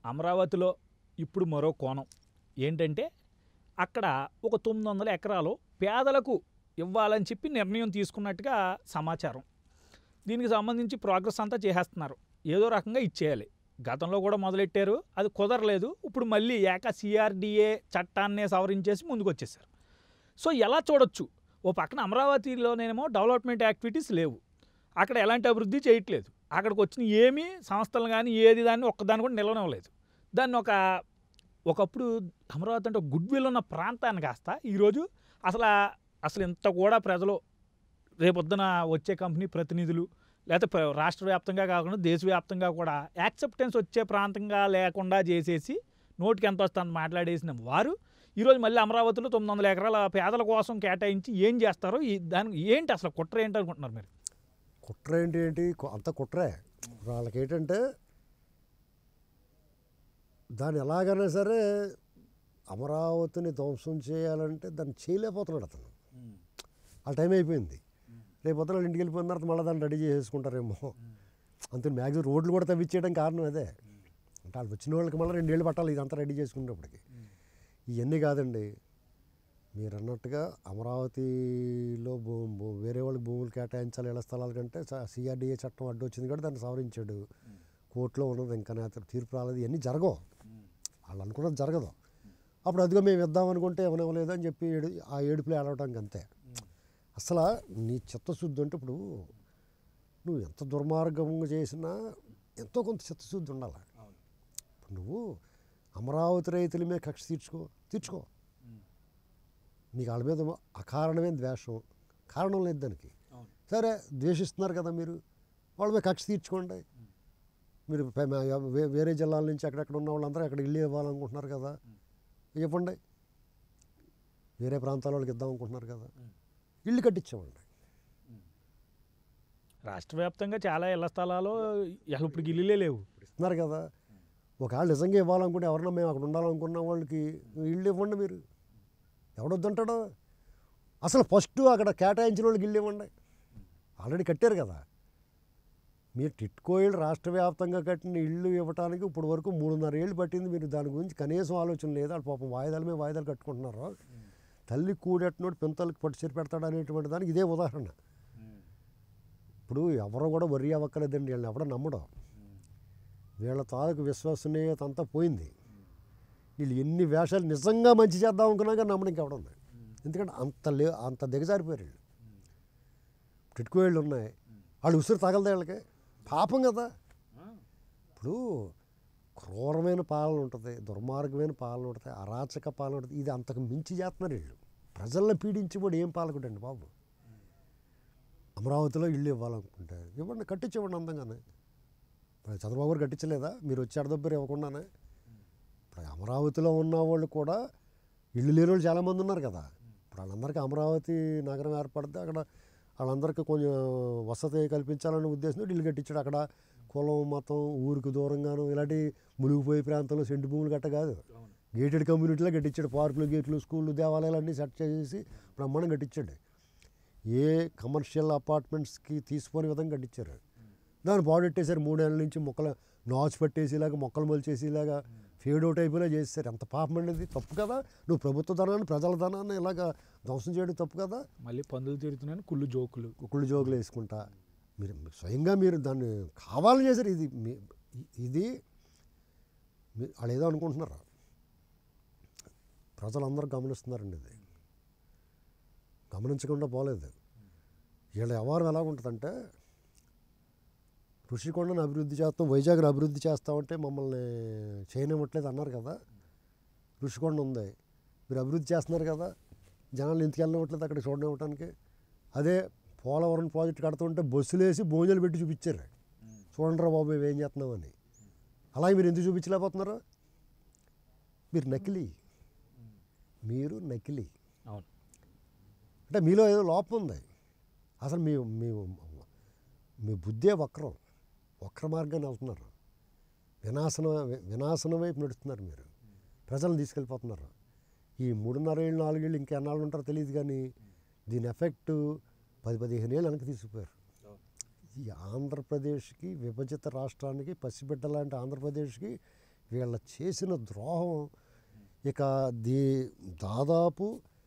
అమరావతిలో ఇప్పుడు మరో కోణం ఏంటంటే అక్కడ ఒక 900 ఎకరాలు పేదలకు ఇవ్వాలని చెప్పి నిర్ణయం తీసుకున్నట్టుగా సమాచారం. దీనికి సంబంధించి ప్రోగ్రెస్ అంతా చేసేస్తున్నారు, ఏదో రకంగా ఇచ్చేయాలి. గతంలో కూడా మొదలెట్టారు, అది కుదరలేదు. ఇప్పుడు మళ్ళీ సిఆర్డిఏ చట్టాన్నే సవరించేసి ముందుకు వచ్చేసారు. సో ఎలా చూడొచ్చు, ఓ పక్కన అమరావతిలోనేమో డెవలప్మెంట్ యాక్టివిటీస్ లేవు, అక్కడ ఎలాంటి అభివృద్ధి చేయట్లేదు, అక్కడికి వచ్చిన ఏమీ సంస్థలు కానీ ఏది దాన్ని ఒక్కదాన్ని కూడా నిలవనివ్వలేదు. దాన్ని ఒకప్పుడు అమరావతి అంటే గుడ్ విల్ ఉన్న ప్రాంతాన్ని కాస్త ఈరోజు అసలు ఇంత కూడా ప్రజలు రేపొద్దున వచ్చే కంపెనీ ప్రతినిధులు లేకపోతే రాష్ట్ర వ్యాప్తంగా కాకుండా దేశవ్యాప్తంగా కూడా యాక్సెప్టెన్స్ వచ్చే ప్రాంతంగా లేకుండా చేసేసి నోటికి ఎంత వస్తుంది మాట్లాడేసిన వారు ఈరోజు మళ్ళీ అమరావతిలో 900 ఎకరాల పేదల కోసం కేటాయించి ఏం చేస్తారో దానికి ఏంటి అసలు కుట్ర ఏంటి అనుకుంటున్నారు మీరు? కుట్ర ఏంటి అంత కుట్రే. వాళ్ళకి ఏంటంటే దాన్ని ఎలాగైనా సరే అమరావతిని ధ్వంసం చేయాలంటే దాన్ని చేయలేకపోతున్నాడు అతను. ఆ టైం అయిపోయింది. రేపు పొద్దున ఇంటికి వెళ్ళిపోయిన తర్వాత మళ్ళీ దాన్ని రెడీ చేసుకుంటారేమో. అంతే. మ్యాక్సిమం రోడ్లు కూడా తవ్వించేయడం కారణం అదే. అంటే వాళ్ళు వచ్చిన వాళ్ళకి మళ్ళీ 2 ఏళ్ళు పట్టాలి ఇదంతా రెడీ చేసుకునేప్పటికి. ఇవన్నీ కాదండి, మీరు అన్నట్టుగా అమరావతిలో వేరే వాళ్ళకి భూములు కేటాయించాలి ఇళ్ల స్థలాల కంటే సిఆర్డిఏ చట్టం అడ్డు వచ్చింది కూడా దాన్ని సవరించాడు. కోర్టులో ఉన్నది ఇంకా తీర్పు రాలేదు. ఇవన్నీ జరగవు, వాళ్ళు అనుకున్నది జరగదు. అప్పుడు అదిగో మేము ఇద్దామనుకుంటే ఏమనివ్వలేదు అని చెప్పి ఆ ఏడుపులో ఏడవడానికి అంతే. అసలు నీ చిత్తశుద్ధి అంటే ఇప్పుడు నువ్వు ఎంత దుర్మార్గంగా చేసినా ఎంతో కొంత చిత్తశుద్ధి ఉండాలి. ఇప్పుడు నువ్వు అమరావతి రైతుల మీద కక్ష తీర్చుకో. నీకు వాళ్ళ మీద అకారణమైన ద్వేషం, కారణం లేదు దానికి. సరే ద్వేషిస్తున్నారు కదా మీరు, వాళ్ళ మీద కక్ష తీర్చుకోండి. మీరు వేరే జిల్లాల నుంచి అక్కడెక్కడ ఉన్న వాళ్ళందరూ అక్కడ ఇల్లు ఇవ్వాలనుకుంటున్నారు కదా, ఇవ్వండి. వేరే ప్రాంతాల వాళ్ళకి ఇద్దాం అనుకుంటున్నారు కదా, ఇల్లు కట్టించేవండి. రాష్ట్ర వ్యాప్తంగా చాలా ఇళ్ల స్థలాలు ఇప్పుడు ఇల్లులే లేవు, ఇస్తున్నారు కదా. ఒకవేళ నిజంగా ఇవ్వాలనుకుంటే ఎవరన్నా మేము అక్కడ ఉండాలనుకున్న వాళ్ళకి ఇల్లు ఇవ్వండి. మీరు ఎవడొద్దంటాడో. అసలు ఫస్ట్ అక్కడ కేటాయించిన వాళ్ళకి ఇల్లు ఇవ్వండి. ఆల్రెడీ కట్టారు కదా. మీరు టిట్కోయిల్ రాష్ట్ర వ్యాప్తంగా కట్టిన ఇల్లు ఇవ్వడానికి ఇప్పుడు వరకు 3.5 ఏళ్ళు పట్టింది. మీరు దాని గురించి కనీసం ఆలోచన లేదా? పాపం వాయిదాల మీద వాయిదాలు కట్టుకుంటున్నారు. తల్లి కూడెట్టినోడు పెంతలకు పట్టు చేరి పెడతాడు అనేటువంటి దానికి ఇదే ఉదాహరణ. ఇప్పుడు ఎవరో కూడా వరి అవ్వక్కలేదండి, వీళ్ళని ఎవడో నమ్మడం. వీళ్ళ తాలూకు విశ్వసనీయత అంతా పోయింది. వీళ్ళు ఎన్ని వేషాలు నిజంగా మంచి చేద్దాం అనుకున్నా కానీ నమ్మడానికి ఎవడుంది. ఎందుకంటే అంత దిగజారిపోయారు వీళ్ళు. టిట్కోయిళ్ళు ఉన్నాయి, వాళ్ళు ఉసిరి తగలదా వీళ్ళకి? పాపం కదా. ఇప్పుడు క్రూరమైన పాలన ఉంటుంది, దుర్మార్గమైన పాలన ఉంటుంది, అరాచక పాలన ఉంటుంది. ఇది అంతకు మించి చేస్తున్నారు వీళ్ళు. ప్రజలను పీడించి కూడా ఏం పాలకుడండి బాబు. అమరావతిలో ఇల్లు ఇవ్వాలనుకుంటే ఇవ్వండి, కట్టించివ్వండి అందంగానే. ఇప్పుడు చంద్రబాబు గారు కట్టించలేదా? మీరు వచ్చి అడదబ్బరు ఇవ్వకుండానే. ఇప్పుడు అమరావతిలో ఉన్న వాళ్ళు కూడా ఇల్లు లేని వాళ్ళు చాలామంది ఉన్నారు కదా. ఇప్పుడు వాళ్ళందరికీ అమరావతి నగరం ఏర్పడితే అక్కడ వాళ్ళందరికీ కొంచెం వసతి కల్పించాలనే ఉద్దేశంతో ఇల్లు కట్టించాడు. అక్కడ కులం మతం ఊరికి దూరంగాను ఇలాంటి మునిగిపోయే ప్రాంతంలో సెంటు భూములు గట్ట కాదు, గేటెడ్ కమ్యూనిటీలో కట్టించాడు. పార్కులు, గేట్లు, స్కూళ్ళు, దేవాలయాలు అన్నీ సెట్ చేసి బ్రహ్మాండం కట్టించాడు. ఏ కమర్షియల్ అపార్ట్మెంట్స్కి తీసుకునే విధంగా కట్టించారు. దాన్ని బాడెట్టేశారు. 3 ఏళ్ళ నుంచి మొక్కలు నాచు పట్టేసేలాగా, మొక్కలు మొలిచేసేలాగా, ఫేడ్ అవుట్ అయిపోయినా చేస్తారు. ఎంత పాపం అనేది. తప్పు కదా. నువ్వు ప్రభుత్వ ధనాన్ని, ప్రజల ధనాన్ని ఇలాగ ధ్వంసం చేయడం తప్పు కదా. మళ్ళీ పందులు తిరుగుతున్నాను కుళ్ళు జోకులు వేసుకుంటా మీరు స్వయంగా మీరు దాన్ని కావాలని చేశారు. ఇది వాళ్ళు ఏదో అనుకుంటున్నారు. ప్రజలందరూ గమనిస్తున్నారండి. ఇది గమనించకుండా పోలేదు. వీళ్ళ వ్యవహారం ఎలా ఉంటుందంటే, ఋషికొండను అభివృద్ధి చేస్తాం, వైజాగ్ని అభివృద్ధి చేస్తామంటే మమ్మల్ని చేయనివ్వట్లేదు అన్నారు కదా. ఋషికొండ ఉంది, మీరు అభివృద్ధి చేస్తున్నారు కదా, జనాలు ఇంటికి వెళ్ళనివ్వట్లేదు అక్కడ చూడనివ్వటానికి. అదే పోలవరం ప్రాజెక్టు కడుతుంటే బస్సులు వేసి భోజనాలు పెట్టి చూపించారు. చూడండిరా బాబు మేము ఏం చేస్తున్నామని. అలాగే మీరు ఎందుకు చూపించలేకపోతున్నారు? మీరు నకిలీ. అవును. అంటే మీలో ఏదో లోపం ఉంది. అసలు మీ బుద్ధే వక్ర మార్గాన్ని వెళ్తున్నారు. వినాశనం వైపు నడుస్తున్నారు. మీరు ప్రజలను తీసుకెళ్ళిపోతున్నారు. ఈ 3.5 ఏళ్ళు 4 ఏళ్ళు ఇంకెన్నాళ్ళు ఉంటారో తెలియదు, కానీ దీని ఎఫెక్ట్ 10-15 ఏళ్ళు వెనక్కి తీసుకుపోయారు. ఈ ఆంధ్రప్రదేశ్కి, విభజిత రాష్ట్రానికి, పసిబిడ్డ లాంటి ఆంధ్రప్రదేశ్కి వీళ్ళ చేసిన ద్రోహం ఇక దాదాపు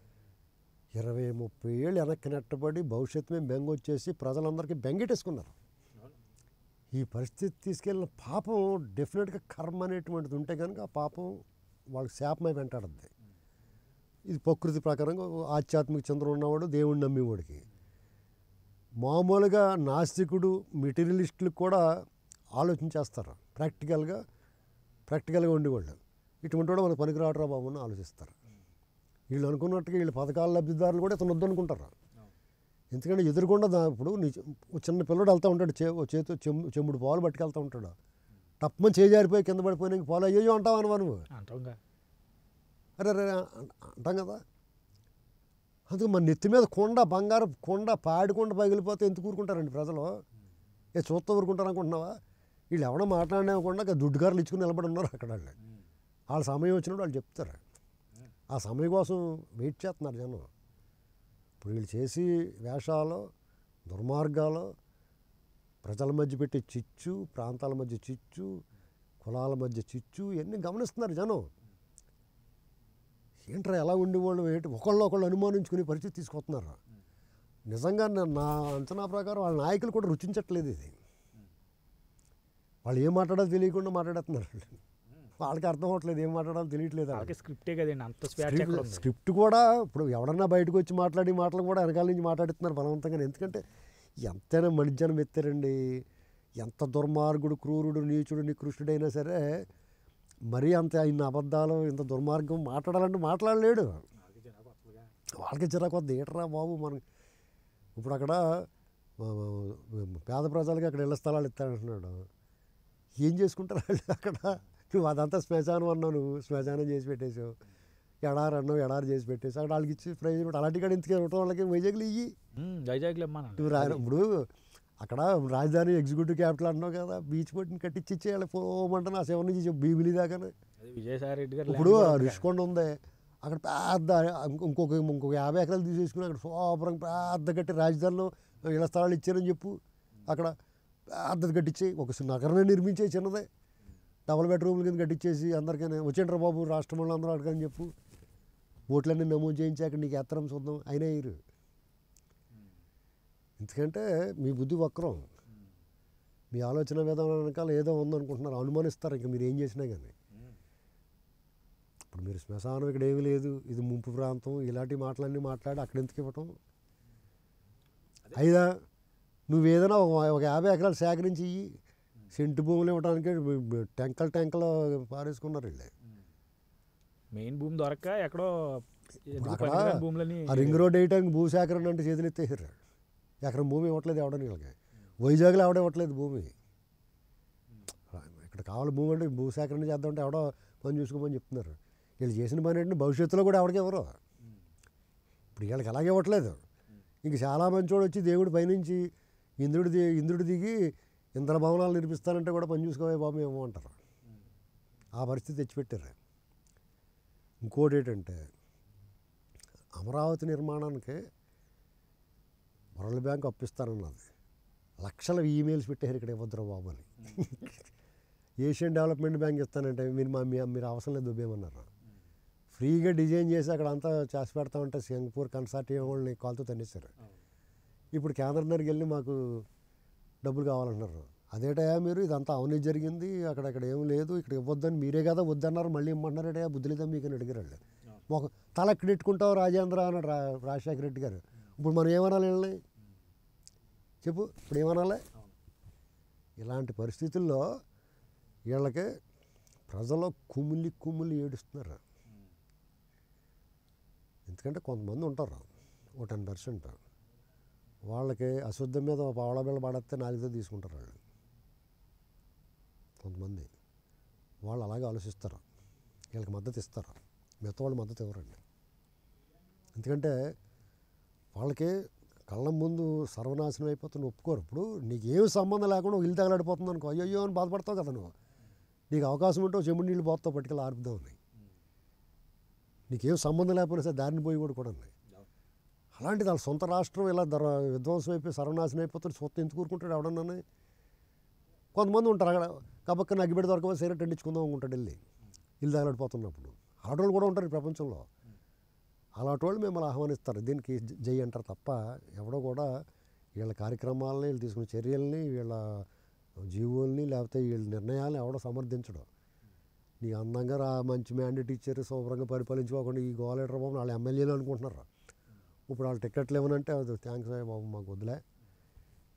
20-30 ఏళ్ళు వెనక్కి నెట్టబడి భవిష్యత్తు మీద బెంగ వచ్చేసి ప్రజలందరికీ బెంగెట్టేసుకున్నారు. ఈ పరిస్థితి తీసుకెళ్ళిన పాపం డెఫినెట్గా కర్మ అనేటువంటిది ఉంటే కనుక ఆ పాపం వాళ్ళకి శాపమై వెంటాడుద్ది. ఇది ప్రకృతి ప్రకారంగా ఆధ్యాత్మిక చింతన ఉన్నవాడు దేవుడిని నమ్మేవాడికి. మామూలుగా నాస్తికుడు మెటీరియలిస్టులకు కూడా ఆలోచించేస్తారు. ప్రాక్టికల్గా ఉండేవాళ్ళు ఇటువంటి కూడా మనకు పనికిరాడరా బాబు అని ఆలోచిస్తారు. వీళ్ళు అనుకున్నట్టుగా వీళ్ళు పథకాల లబ్ధిదారులు కూడా ఇతను వద్దనుకుంటారు. ఎందుకంటే ఎదురుకుండా ఇప్పుడు చిన్న పిల్లడు వెళ్తూ ఉంటాడు, చేతితో చెంబుడు పాలు పట్టుకెళ్తూ ఉంటాడు. టప్మని చేజారిపోయి కింద పడిపోయినా పాలు అయ్యో అంటావు అనవా నువ్వు? అరే అరే అంటాం కదా. అందుకు మన నెత్తి మీద బంగారు పాడికొండ పగిలిపోతే ఎందుకు ఊరుకుంటారండి ప్రజలు? చూస్తూ ఊరుకుంటారు అనుకుంటున్నావా? వీళ్ళు ఎవడో మాట్లాడినకుండా దుడ్డుగారులు ఇచ్చుకుని నిలబడి ఉన్నారు అక్కడ. వాళ్ళ సమయం వచ్చినప్పుడు వాళ్ళు చెప్తారు. ఆ సమయం కోసం వెయిట్ చేస్తున్నారు జనం. ఇప్పుడు వీళ్ళు చేసి వేషాలు, దుర్మార్గాలు, ప్రజల మధ్య పెట్టి చిచ్చు, ప్రాంతాల మధ్య చిచ్చు, కులాల మధ్య చిచ్చు, ఇవన్నీ గమనిస్తున్నారు జనం. ఏంట్రా ఎలా ఉండేవాళ్ళు ఒకళ్ళు అనుమానించుకునే పరిస్థితి తీసుకొస్తున్నారు. నిజంగా నా అంచనా ప్రకారం వాళ్ళ నాయకులు కూడా రుచించట్లేదు. ఇది వాళ్ళు ఏం మాట్లాడాలో తెలియకుండా మాట్లాడుతున్నారు. వాళ్ళకి అర్థం అవ్వట్లేదు, ఏం మాట్లాడాలో తెలియట్లేదు. స్క్రిప్టే కదండి, అంత స్క్రిప్ట్ కూడా ఇప్పుడు ఎవడన్నా బయటకు వచ్చి మాటలు కూడా వెనకాల నుంచి మాట్లాడుతున్నారు బలవంతంగా. ఎందుకంటే ఎంతైనా మనిజనం ఎత్తారండి. ఎంత దుర్మార్గుడు, క్రూరుడు, నీచుడు, నికృష్టుడైనా సరే మరీ అంత ఇన్ని అబద్ధాలు, ఇంత దుర్మార్గం మాట్లాడాలంటే మాట్లాడలేడు. వాళ్ళకి చిరాకొద్ది. ఏటరా బాబు మనం ఇప్పుడు అక్కడ పేద ప్రజలకి అక్కడ ఇళ్ల స్థలాలు ఇస్తానంటున్నాడు. ఏం చేసుకుంటారు వాళ్ళు అక్కడ? నువ్వు అదంతా శ్మశానం అన్నావు, నువ్వు శ్మశానం చేసి పెట్టేసావు. ఎడారి అన్నావు, ఎడారి చేసి పెట్టేసావు. అక్కడ వాళ్ళకి ఇచ్చి ప్రైజ్ అలాంటి కాడ ఇంతకే ఇవ్వటం వాళ్ళకి వైజాగ్లో ఇయ్యి. ఇప్పుడు అక్కడ రాజధాని ఎగ్జిక్యూటివ్ క్యాపిటల్ అన్నావు కదా, బీచ్ బోట్ని కట్టించి ఇచ్చేయాలి పోమంటే నా సేవ నుంచి భీమిలి దాకానే. ఇప్పుడు రుషికొండ ఉంది, అక్కడ పెద్ద ఇంకొక 50 ఎకరాలు తీసేసుకుని అక్కడ శుభ్రంగా పెద్ద కట్టి రాజధానిలో ఇళ్ల స్థలాలు ఇచ్చారని చెప్పు. అక్కడ పెద్దది కట్టించి ఒక నగరమే నిర్మించే చిన్నదే డబుల్ బెడ్రూమ్ల కింద కట్టించేసి అందరికైనా వచ్చేంట్రా బాబు రాష్ట్రంలో అందరూ అడగని చెప్పు. ఓట్లన్నీ నమోదు చేయించి అక్కడ నీకు ఎత్తరం చూద్దాం అయినా ఇరు. ఎందుకంటే మీ బుద్ధి వక్రం, మీ ఆలోచన విధానం వెనకాల ఏదో ఉందనుకుంటున్నారు, అనుమానిస్తారు. ఇంకా మీరు ఏం చేసినా కానీ ఇప్పుడు మీరు శ్మశానం ఇక్కడ ఏమీ లేదు, ఇది ముంపు ప్రాంతం, ఇలాంటి మాటలన్నీ మాట్లాడి అక్కడ ఎందుకు ఇవ్వటం? అయినా నువ్వేదైనా ఒక 50 ఎకరాలు సేకరించి ఇయ్యి. సెంటు భూములు ఇవ్వడానికి టెంకలు పారేసుకున్నారు వీళ్ళే. మెయిన్ భూమి దొరక ఎక్కడో అక్కడ ఆ రింగ్ రోడ్ వేయటానికి భూసేకరణ అంటే చేతులు ఎత్తేసారు. ఎకరం భూమి ఇవ్వట్లేదు ఎవడని వీళ్ళకి. వైజాగ్లో ఎవడ ఇవ్వట్లేదు భూమి. ఇక్కడ కావాలి భూమి అంటే భూసేకరణ చేద్దామంటే ఎవడో పని చూసుకోమని చెప్తున్నారు. వీళ్ళు చేసిన పని ఏంటంటే భవిష్యత్తులో కూడా ఎవరికి ఎవరు ఇప్పుడు వీళ్ళకి అలాగే ఇవ్వట్లేదు. ఇంక చాలా మంచోడు వచ్చి దేవుడి పైనుంచి ఇంద్రుడు దిగి ఇంద్ర భవనాలు నిర్మిస్తానంటే కూడా పని చూసుకోవే బాబు ఏమో అంటారు. ఆ పరిస్థితి తెచ్చిపెట్టారు. ఇంకోటి ఏంటంటే అమరావతి నిర్మాణానికి వరల్డ్ బ్యాంక్ అప్పిస్తానన్నది. లక్షల ఈమెయిల్స్ పెట్టారు ఇక్కడ ఇవ్వద్దురా బాబు అని. ఏషియన్ డెవలప్మెంట్ బ్యాంక్ ఇస్తానంటే మీరు అవసరం లేదు దుబ్బేమన్నారు. ఫ్రీగా డిజైన్ చేసి అక్కడ అంతా చేసి పెడతామంటే సింగపూర్ కన్సార్టియం వాళ్ళని కాల్తో తన్నేశారు. ఇప్పుడు కేంద్రం దగ్గరికి వెళ్ళి మాకు డబ్బులు కావాలంటున్నారు. అదేటయా మీరు ఇదంతా అవినీతి జరిగింది, అక్కడ ఏం లేదు, ఇక్కడ ఇవ్వద్దని మీరే కదా వద్దన్నారు, మళ్ళీ ఇమ్మంటున్నారటయా బుద్ధి లేదా మీకు అని అడిగారు వాళ్ళు. ఒక తల ఎక్కడ పెట్టుకుంటావు రాజేంద్ర అన్నాడు రాజశేఖర రెడ్డి గారు. ఇప్పుడు మనం ఏమనాలి వీళ్ళని చెప్పు? ఇప్పుడు ఏమనాలి? ఇలాంటి పరిస్థితుల్లో వీళ్ళకి ప్రజలు కుమిలి ఏడుస్తున్నారు. ఎందుకంటే కొంతమంది ఉంటారు, ఓ 10% వాళ్ళకి అశుద్ధం మీద పావడబిళ్ళ పడితే నాలుగుతో తీసుకుంటారు వాళ్ళు. కొంతమంది వాళ్ళు అలాగే ఆలోచిస్తారు, వీళ్ళకి మద్దతు ఇస్తారు, మిగతా వాళ్ళు మద్దతు ఇవ్వరండి. ఎందుకంటే వాళ్ళకి కళ్ళ ముందు సర్వనాశనం అయిపోతుంది, ఒప్పుకోరు. ఇప్పుడు నీకు ఏమి సంబంధం లేకుండా ఇల్లు తగలాడిపోతుంది అనుకో, అయ్యో అని బాధపడతావు కదా నువ్వు. నీకు అవకాశం ఉంటే చెంబు నీళ్ళు పోతావు పట్టుకెళ్ళి ఆర్పుదామని. నీకేం సంబంధం లేకపోయినా సరే దారిని పోయి కూడా ఉన్నాయి. అలాంటిది వాళ్ళ సొంత రాష్ట్రం ఇలా విధ్వంసం అయిపోయి సర్వనాశనం అయిపోతుంది, సొంత ఎందుకు ఊరుకుంటాడు ఎవడన్నా? కొంతమంది ఉంటారు అక్కడ కబక్కన అగ్గిపెట్టి దొరకబో సిగరెట్ అంటించుకుందాం అనుకుంటాడు వెళ్ళి ఇల్లు తగలడిపోతున్నప్పుడు. అలాంటి వాళ్ళు కూడా ఉంటారు ఈ ప్రపంచంలో. అలాంటి వాళ్ళు మిమ్మల్ని ఆహ్వానిస్తారు, దీనికి జై అంటారు తప్ప ఎవడో కూడా వీళ్ళ కార్యక్రమాలని, వీళ్ళు తీసుకున్న చర్యల్ని, వీళ్ళ జీవుల్ని లేకపోతే వీళ్ళ నిర్ణయాలను ఎవడో సమర్థించడం. నీ అందంగా మంచి మ్యాండేట్ ఇచ్చారు, శుభ్రంగా పరిపాలించుకోకుండా ఈ గోలేటర్ బాబు వాళ్ళు ఎమ్మెల్యేలు అనుకుంటున్నారు. ఇప్పుడు వాళ్ళు టికెట్లు ఇవ్వనంటే అది థ్యాంక్స్ అయ్యే బాబు మాకు వద్దులే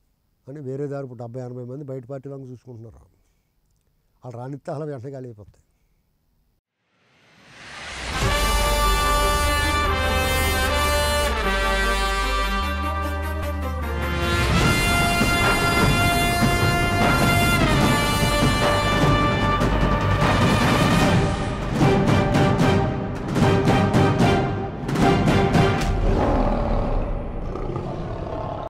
అని వేరే దారి ఇప్పుడు 70-80 మంది బయట పార్టీలను చూసుకుంటున్నారు. వాళ్ళు రానిస్తే అలా వెంటనే ఖాళీ అయిపోతాయి.